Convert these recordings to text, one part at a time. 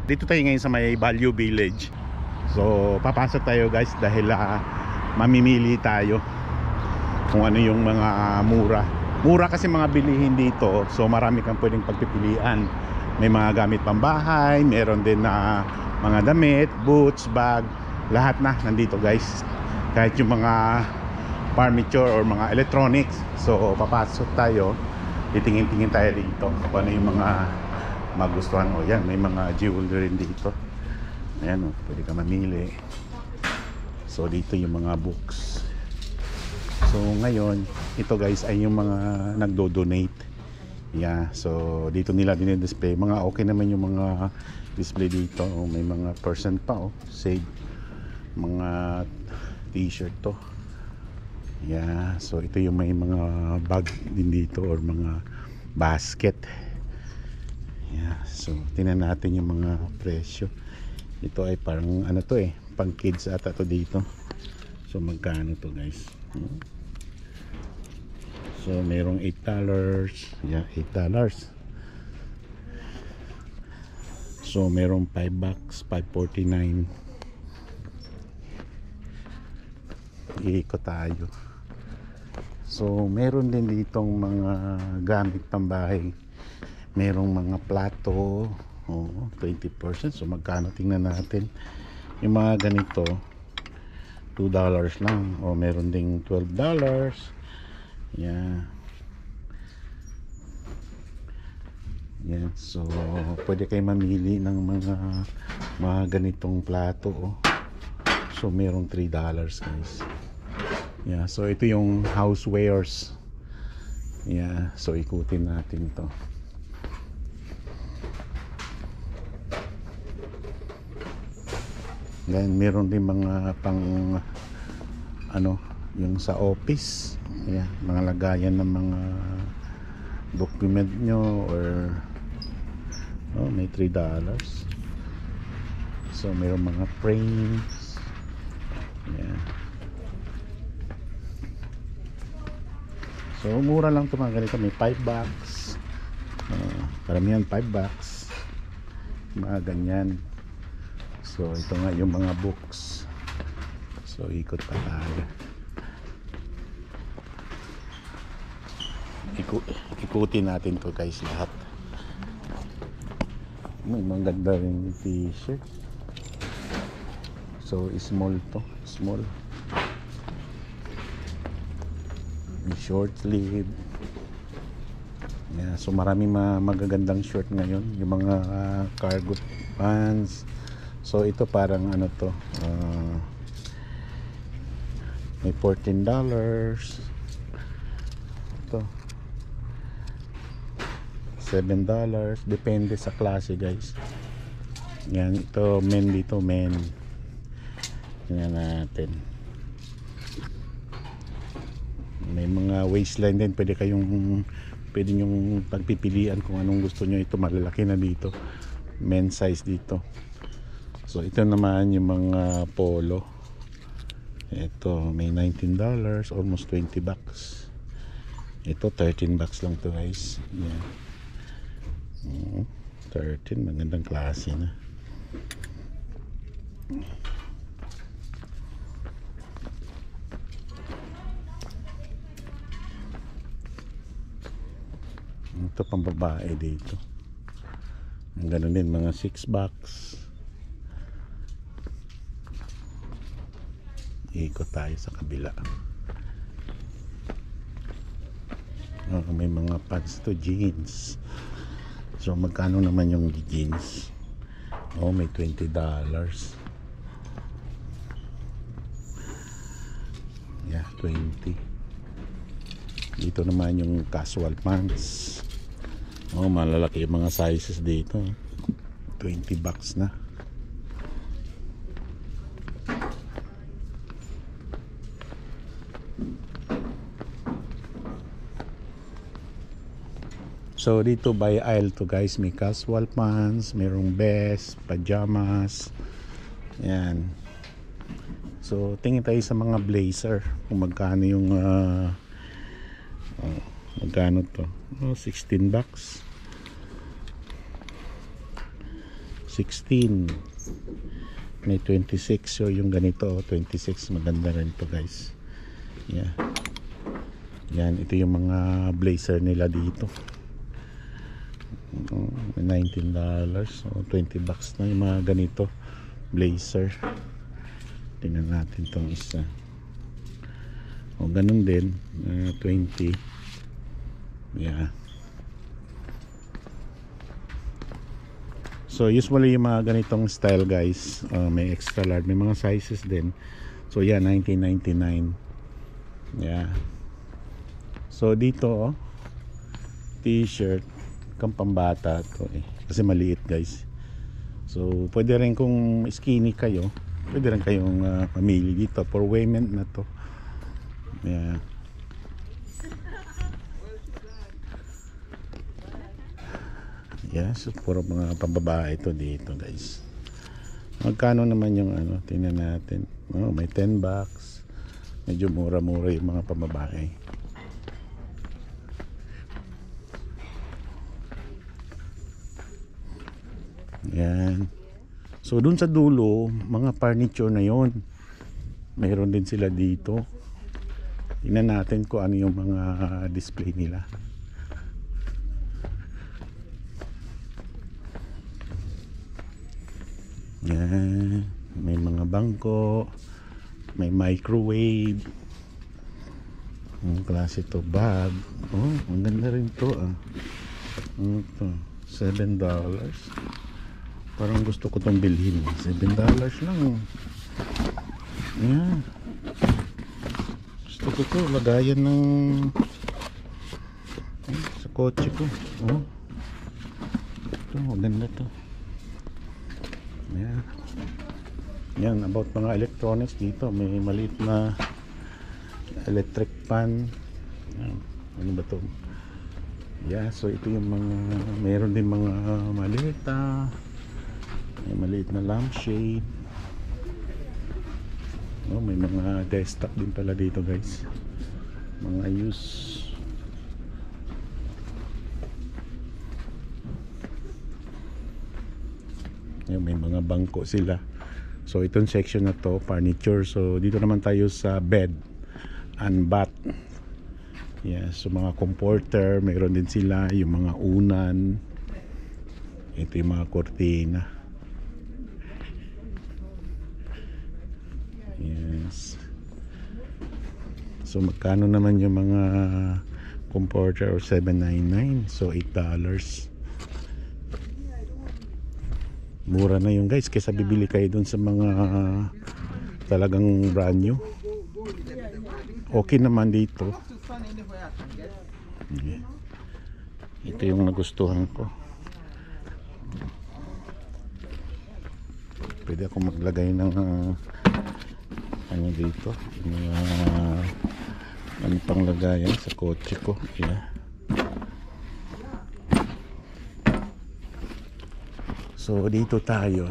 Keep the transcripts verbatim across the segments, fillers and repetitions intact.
Dito tayo ngayon sa may Value Village. So papasok tayo guys dahil uh, mamimili tayo kung ano yung mga mura. Mura kasi mga bilihin dito. So marami kang pwedeng pagpipilian. May mga gamit pambahay, meron din na mga damit, boots, bag, lahat na nandito guys. Kahit yung mga furniture or mga electronics. So papasok tayo, titingin-tingin tayo dito kung ano yung mga magustuhan. O yan, may mga jewelry rin dito. Ayan o, pwede ka mamili. So dito yung mga books. So ngayon, ito guys ay yung mga nagdo-donate. Yeah, so dito nila dinidisplay. Mga okay naman yung mga display dito. O, may mga percent pa o, save. Mga t-shirt to. Yeah, so ito yung may mga bag din dito or mga basket. Yeah, so tingnan natin yung mga presyo. Ito ay parang ano to eh, pang kids ata to dito. So magkano to guys? So merong eight dollars. Yeah, eight dollars. So merong five bucks, five forty-nine. Iikot tayo. So meron din ditong mga gamit pambahay. Merong mga plato, oh, twenty percent. So magkano, tingnan natin. Yung mga ganito two dollars lang. O meron ding twelve dollars. Yeah. Yan. So pwede kayo mamili ng mga mga ganitong plato, oh. So merong three dollars guys. Yeah, so ito yung housewares. Yeah, so ikutin natin to. Then meron din mga pang ano, yung sa office. Yeah, mga lagayan ng mga document nyo or oh, may three dollars. So meron mga frames. Yeah. So mura lang ito mga ganito. May five bucks. Uh, karamihan five bucks. Mga ganyan. So ito nga yung mga books. So ikot pa tayo. Iku ikutin natin to guys lahat. May mga ganda rin t-shirt. So small to, small. May short sleeve. Yeah, so maraming mga magagandang short ngayon. Yung mga uh, cargo pants. So ito parang ano to, uh, may fourteen dollars. Ito seven dollars, depende sa klase guys. Yan, ito men dito, men. Tingnan natin. May mga waistline din, pwede kayong pwede nyong pagpipilian kung anong gusto nyo. Ito malalaki na dito, men size dito. So ito naman yung mga polo. Ito may nineteen dollars, almost twenty bucks. Ito thirteen bucks lang to guys. Yeah. Oh, thirteen, magandang klase na. Ito pang babae dito. Ang ganun din, mga six bucks. Ikot tayo sa kabila. Oh, may mga pants to, jeans. So magkano naman yung jeans? Oh, may twenty dollars. Yeah, twenty. Dito naman yung casual pants. Oh, malalaki yung mga sizes dito. twenty bucks na. So dito by aisle to guys, may casual pants, merong vest, pajamas. Yan. So tingin tayo sa mga blazer kung magkano yung uh, uh, magkano to. Oh, sixteen bucks. sixteen. May twenty-six. So yung ganito, twenty-six. Maganda rin to guys. Yeah. Yan, ito yung mga blazer nila dito. nineteen dollars. So twenty bucks na yung mga ganito blazer. Tingnan natin tong isa. O ganun din, uh, twenty. Yeah. So usually yung mga ganitong style guys, uh, may extra large, may mga sizes din. So yeah, nineteen ninety-nine. Yeah. So dito oh, t-shirt kang pambata to eh, kasi maliit guys. So pwede rin kung skinny kayo, pwede rin kayong uh, mamili dito. For women na to. Yeah. Yeah, so puro mga pambabae ito dito guys. Magkano naman yung ano, tingnan natin. Oh, may ten bucks. Medyo mura-mura yung mga pambabae. Yan. So dun sa dulo, mga furniture na yon. Mayroon din sila dito. Tingnan natin kung ano yung mga display nila. Yan. May mga bangko, may microwave. Ang klase to, bag. Oh, ang ganda rin to ah. Ano to? seven dollars. Parang gusto ko tong bilhin. seven dollars lang. Yan. Gusto ko to, lagayan ng eh, sa kotse ko. Oh. Ito, maganda to. Yan. Yan, about mga electronics dito. May maliit na electric fan. Yan. Ano ba to? Yeah, so ito yung mga, mayroon din mga maliit na, may maliit na lampshade. Oh, may mga desktop din pala dito guys. Mga use. Yan, may mga bangko sila. So itong section na to, furniture. So dito naman tayo sa bed and bath. Yeah, so mga comforter, mayroon din sila yung mga unan. Ito yung mga kortina. Yes. So magkano naman yung mga comforter or seven ninety-nine? So eight dollars. Mura na yun guys, kaysa bibili kayo dun sa mga uh, talagang brand new. Okay naman dito. Okay. Ito yung nagustuhan ko. Pwede ako maglagay ng uh, ano dito, mga uh, ano pang lagayan sa kotse ko. Yeah. So dito tayo,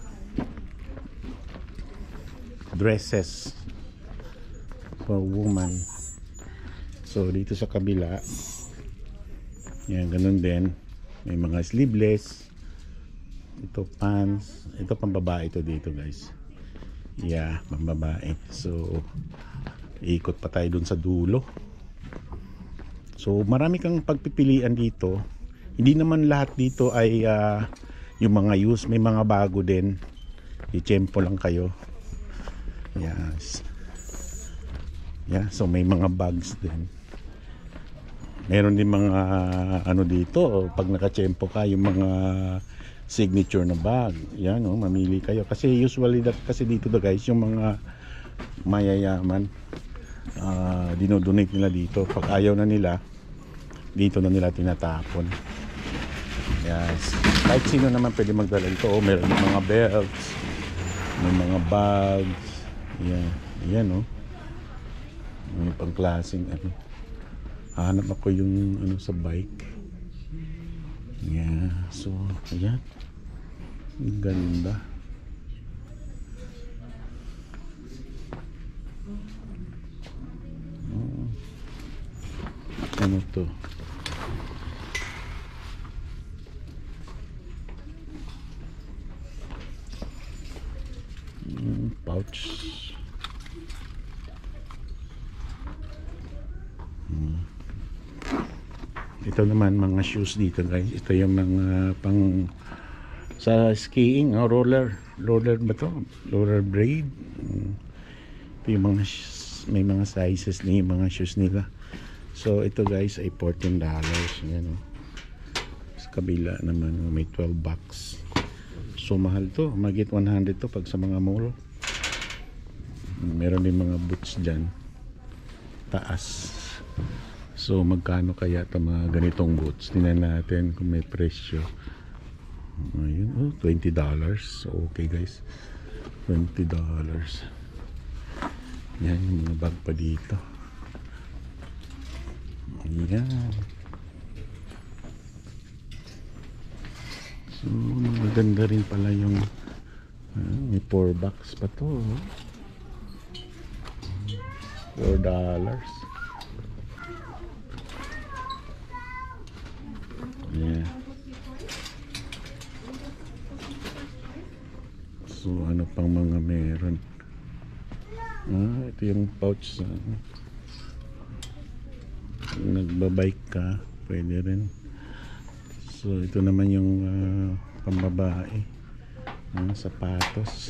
dresses for woman. So dito sa kabila, yan, ganun din, may mga sleeveless. Ito pants, ito pambabae ito dito guys. Yeah, pambabae. So ikot pa tayo dun sa dulo. So marami kang pagpipilian dito. Hindi naman lahat dito ay uh, yung mga used, may mga bago din. I-tempo lang kayo. Yes. Yeah, so may mga bags din. Meron din mga ano dito, pag naka-tempo ka, yung mga signature na bag. Yan, oh, mamili kayo. Kasi usually that, kasi dito da guys, yung mga mayayaman, uh, dinodonate nila dito. Pag ayaw na nila, dito na nila tinatapon. Yes. Kahit sino naman pwede magdala ito. Oh, meron mga belts, may mga bags. Yan. Yan, oh. May pangklaseng ano. Hanap ako yung ano sa bike. Yeah. So, ayan. Ang ganda. Oh. Ano to? ito naman mga shoes dito guys. Ito yung mga pang sa skiing, oh, roller roller ba to? Roller blade. Ito yung mga may mga sizes na yung mga shoes nila. So ito guys ay fourteen dollars. Yan, oh. Sa kabila naman oh, may twelve bucks. So mahal to, magit one hundred to pag sa mga mall. Meron din mga boots dyan taas. So magkano kaya ito mga ganitong boots? Tingnan natin kung may presyo. Ayun, oh, twenty dollars. So okay guys, twenty dollars. Yan yung mga bag pa dito. Ayan. So maganda rin pala yung uh, may four bucks pa to. four dollars. Yeah. So ano pang mga meron? Ah, ito yung pouch sa nagbabike ka, pwede rin. So ito naman yung uh, pambabae, uh, sapatos,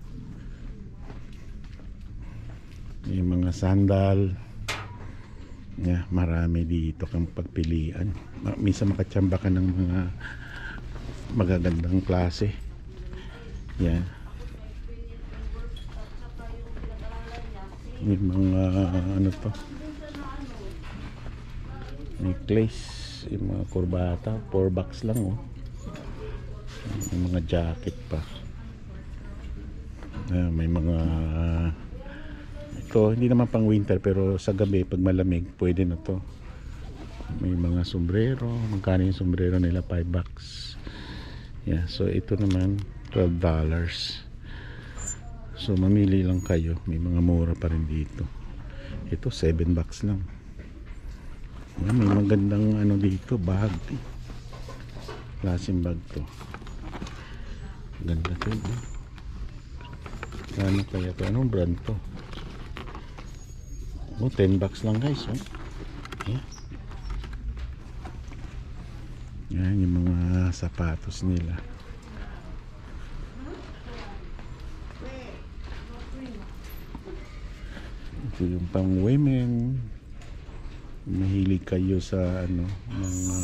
yung mga sandal. Yeah, marami dito kang pagpilian. Minsan makatsamba ka ng mga magagandang klase. Yeah. Yung mga ano to, necklace, yung mga kurbata, four bucks lang oh. Yung mga jacket pa. Uh, may mga ito, hindi naman pang winter pero sa gabi pag malamig pwede na to. May mga sombrero. Magkano yung sombrero nila? five bucks. Yeah, so ito naman twelve dollars. So mamili lang kayo, may mga mura pa rin dito. Ito seven bucks lang. Yeah, may magandang ano dito, bag. Klaseng bag to. Ganda to eh. Ano kaya to? Anong brand to? Oh, ten bucks lang guys, oh. Yeah. Yan yung mga sapatos nila. Ito yung pang women. Mahilig kayo sa ano, mga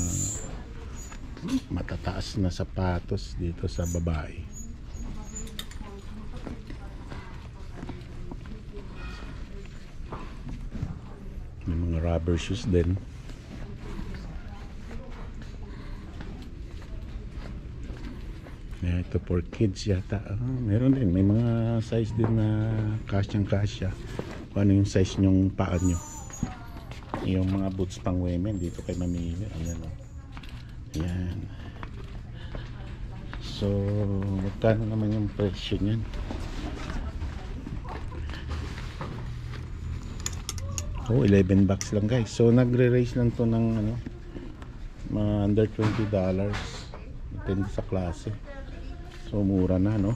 matataas na sapatos dito sa babae. May mga rubber shoes din. Yeah, ito for kids yata. Ah, meron din, may mga size din na kasyang kasya. Kung ano yung size nyong paa nyo. Yung mga boots pang women dito kayo mamili. Ayan o. Ayan. So magkano naman yung presyo nyan? Oh, eleven bucks lang guys. So nagre-raise lang to ng ano, mga under twenty dollars. Depende sa klase. So mura na, no?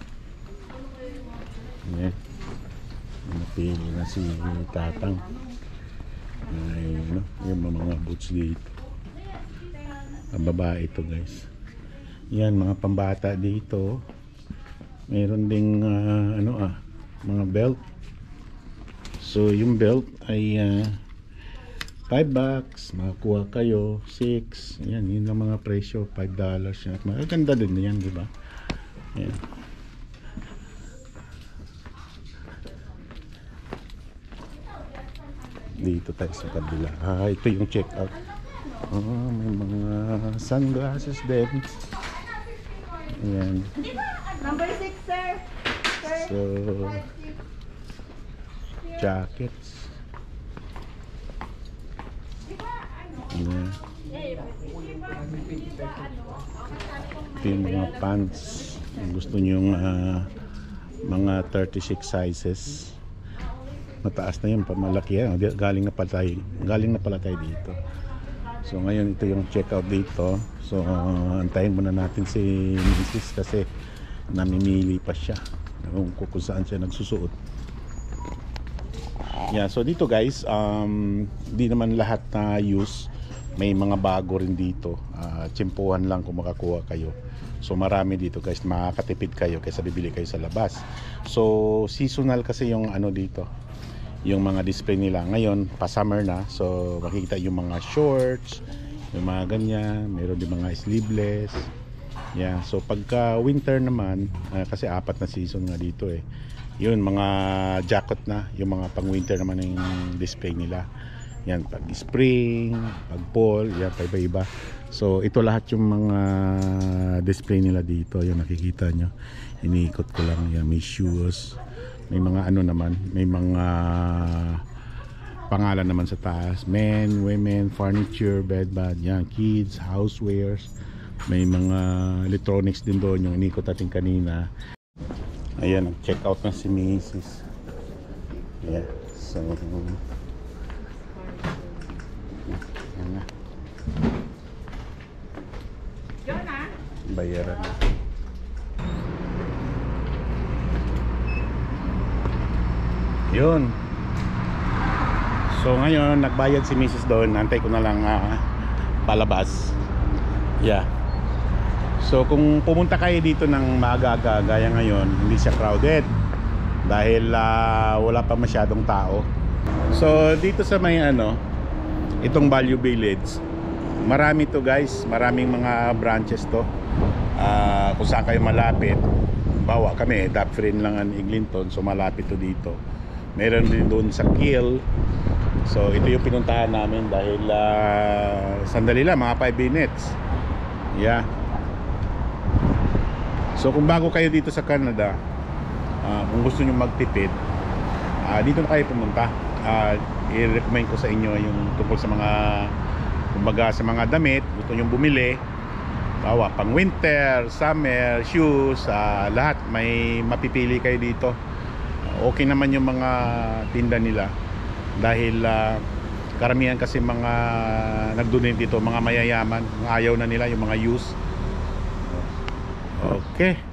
Ayan. Napili na si Tatang. Ay, no? Yung mga boots dito. Ang babae ito guys. Yan, mga pambata dito. Meron ding uh, ano ah, mga belt. So yung belt ay uh, five bucks, makakuha kayo six. Yan, yun ang mga presyo, five dollars. Maganda din yan, di ba? Yan. Dito tayo sa kabila. Ah, ito yung check out. Oh, may mga sunglasses din. Ayan. Number six, sir. Sir. So, jackets. Ayan. Ito yung mga pants. Kung gusto nyo yung uh, mga thirty-six sizes. Mataas na yun, pamalaki yan. Galing na pala tayo, galing na pala tayo dito. So ngayon ito yung check out dito. So uh, antayin muna natin si Missus kasi namimili pa siya kung, kung saan siya nagsusuot. Yeah, so dito guys, um, di naman lahat na use may mga bago rin dito. Uh, tsimpuhan lang kung makakuha kayo. So marami dito guys, makakatipid kayo kaysa bibili kayo sa labas. So seasonal kasi yung ano dito, yung mga display nila. Ngayon pa summer na, so makikita yung mga shorts, yung mga ganyan, meron din mga sleeveless. Yeah, so pagka winter naman, uh, kasi apat na season nga dito eh. Yun, mga jacket na, yung mga pang winter naman yung display nila. Yan, pag spring, pag fall, yan, iba-iba. So ito lahat yung mga display nila dito. Yan, nakikita nyo, iniikot ko lang. Yan, may shoes, may mga ano naman, may mga pangalan naman sa taas, men, women, furniture, bed, bath, yan, kids, housewares. May mga electronics din doon, yung inikot natin kanina. Ayan, check out na si Missus Yeah, so yan na, bayaran. Yun. So ngayon nagbayad si Missus doon. Antay ko na lang uh, palabas. Yeah. So kung pumunta kayo dito ng maaga-aga gaya ngayon, hindi siya crowded dahil uh, wala pa masyadong tao. So dito sa may ano, itong Value Village, marami to guys, maraming mga branches to. Uh, kung saan kayo malapit, bawa kami, Dufferin lang ang Eglinton, so malapit to dito. Meron din doon sa Kiel. So ito yung pinuntahan namin dahil uh, sandali lang, mga five minutes. Yeah. So kung bago kayo dito sa Canada, uh, kung gusto nyo magtipid, uh, dito na kayo pumunta. uh, I-recommend ko sa inyo yung tungkol sa mga, kumbaga sa mga damit gusto nyo bumili, bawa pang winter, summer, shoes, uh, lahat may mapipili kayo dito. uh, Okay naman yung mga tinda nila dahil uh, karamihan kasi mga nagdonate dito, mga mayayaman, ayaw na nila yung mga used. Okay.